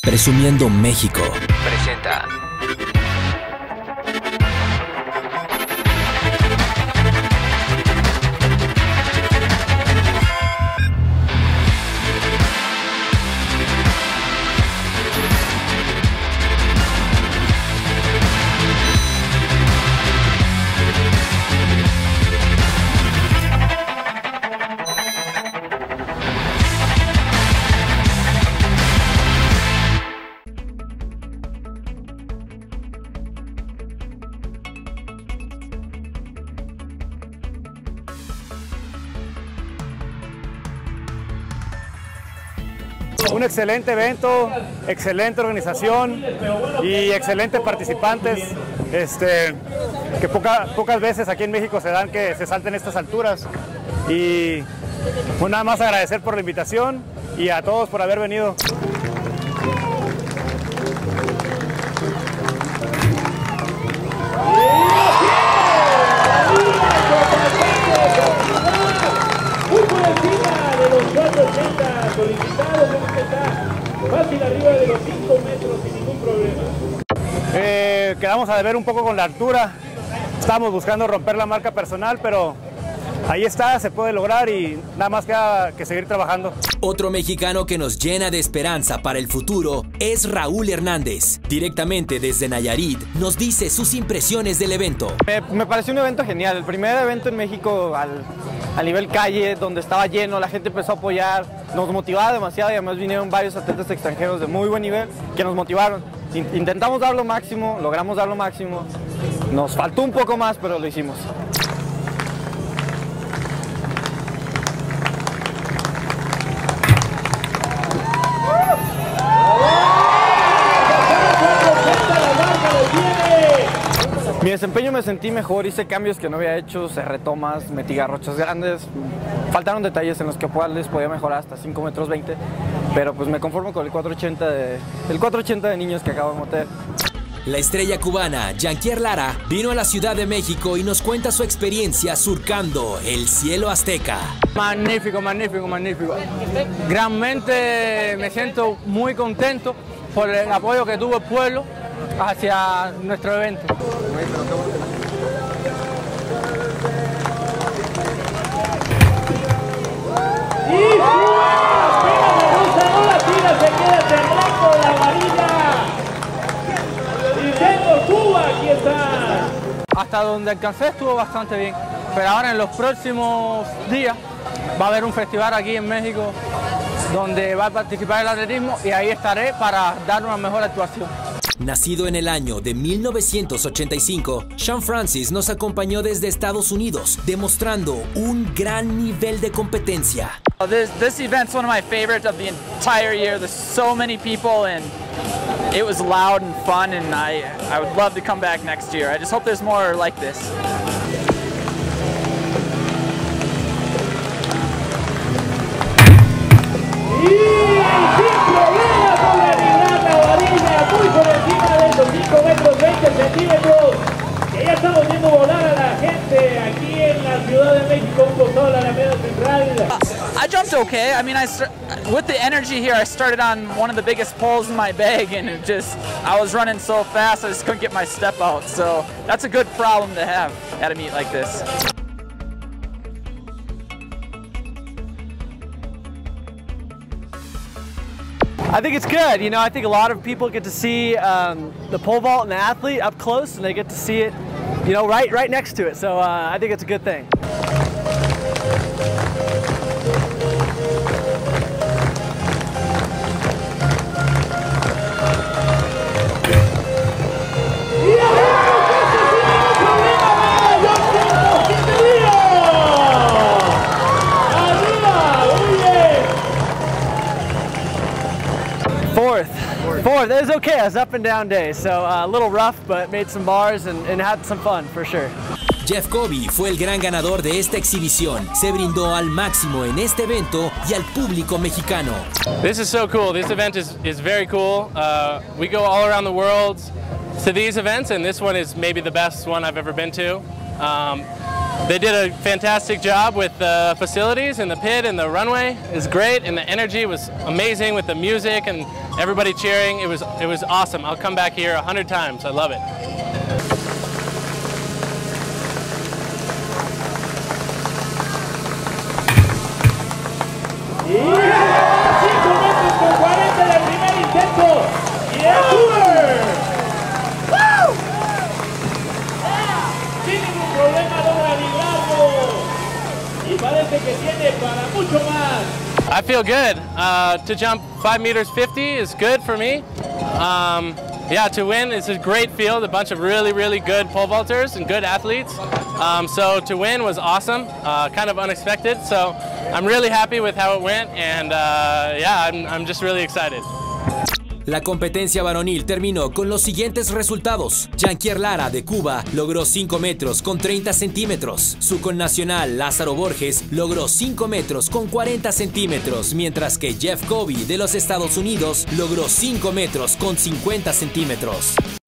Presumiendo México presenta. Un excelente evento, excelente organización y excelentes participantes, que pocas veces aquí en México se dan que se salten estas alturas. Y pues nada más agradecer por la invitación y a todos por haber venido. Muy por encima de los 480 solicitados, está fácil arriba de los 5 metros sin ningún problema. Quedamos a deber un poco con la altura, estamos buscando romper la marca personal, pero ahí está, se puede lograr y nada más queda que seguir trabajando. Otro mexicano que nos llena de esperanza para el futuro es Raúl Hernández. Directamente desde Nayarit nos dice sus impresiones del evento. Me pareció un evento genial, el primer evento en México a nivel calle, donde estaba lleno, la gente empezó a apoyar, nos motivaba demasiado y además vinieron varios atletas extranjeros de muy buen nivel que nos motivaron. Intentamos dar lo máximo, logramos dar lo máximo, nos faltó un poco más, pero lo hicimos. Mi desempeño me sentí mejor, hice cambios que no había hecho, cerré tomas, metí garrochas grandes, faltaron detalles en los que les podía mejorar hasta 5 metros 20, pero pues me conformo con el 480 de niños que acabo de meter. La estrella cubana Yanquier Lara vino a la Ciudad de México y nos cuenta su experiencia surcando el cielo azteca. Magnífico, magnífico, magnífico. Realmente me siento muy contento por el apoyo que tuvo el pueblo hacia nuestro evento. Y la tira, se queda cerrando la varilla. Diciendo Cuba, aquí está. Hasta donde alcancé estuvo bastante bien, pero ahora en los próximos días va a haber un festival aquí en México donde va a participar el atletismo y ahí estaré para dar una mejor actuación. Nacido en el año de 1985, Shawn Francis nos acompañó desde Estados Unidos, demostrando un gran nivel de competencia. This event's one of my favorites of the entire year. There's so many people and it was loud and fun, and I would love to come back next year. I just hope there's more like this. Muy por encima de esos 5 metros 20 centímetros, que ya estamos viendo volar a la gente aquí en la Ciudad de México, un costado de la Alameda Central. I jumped okay. I mean, with the energy here, I started on one of the biggest poles in my bag, and I was running so fast, I just couldn't get my step out. So that's a good problem to have at a meet like this. I think it's good. You know, I think a lot of people get to see the pole vault and the athlete up close, and they get to see it, you know, right next to it. So I think it's a good thing. Fourth, it was okay. It was up and down day, so a little rough, but made some bars and had some fun for sure. Jeff Kobe fue el gran ganador de esta exhibición. Se brindó al máximo en este evento y al público mexicano. This is so cool. This event is very cool. We go all around the world to these events, and this one is maybe the best one I've ever been to. They did a fantastic job with the facilities and the pit and the runway. It was great, and the energy was amazing with the music and everybody cheering. It was awesome. I'll come back here 100 times. I love it. Y 5 metros con 40 del primer intento. Y es Cooper. Sin ningún problema logra librarlo. Y parece que tiene para mucho más. I feel good. To jump 5 meters 50 is good for me. Yeah, to win, it's a great field, a bunch of really good pole vaulters and good athletes. So to win was awesome, kind of unexpected. So I'm really happy with how it went, and yeah, I'm just really excited. La competencia varonil terminó con los siguientes resultados. Yanquier Lara de Cuba logró 5 metros con 30 centímetros. Su connacional Lázaro Borges logró 5 metros con 40 centímetros, mientras que Jeff Kobe de los Estados Unidos logró 5 metros con 50 centímetros.